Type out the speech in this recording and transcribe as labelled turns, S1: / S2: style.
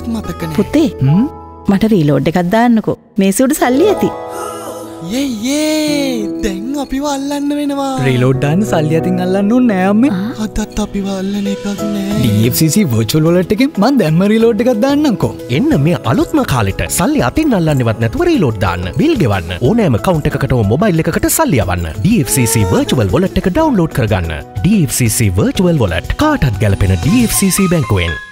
S1: මතකනේ.
S2: පුතේ මට රීලෝඩ් එකක් දාන්නකෝ. මේසෙ උඩ සල්ලි ඇති.
S1: යේ දැන් අපිව අල්ලන්න වෙනවා.
S3: රීලෝඩ් දාන්න සල්ලි අතින් අල්ලන්න ඕනේ නෑ අම්මේ.
S1: අදත් අපිව අල්ලන එකක් නෑ.
S3: DFCC virtual wallet එකෙන් මම දැම්ම රීලෝඩ් එකක් දාන්නම්කෝ.
S4: එන්න මේ අලුත්ම කාලෙට සල්ලි අතින් අල්ලන්නවත් නැතුව රීලෝඩ් දාන්න. බිල් ගෙවන්න. ඕනෑම account එකකටම මොබයිල් එකකට සල්ලි යවන්න. DFCC virtual wallet එක download කරගන්න. DFCC virtual wallet කාටත් ගැලපෙන DFCC බැංකුවෙන්.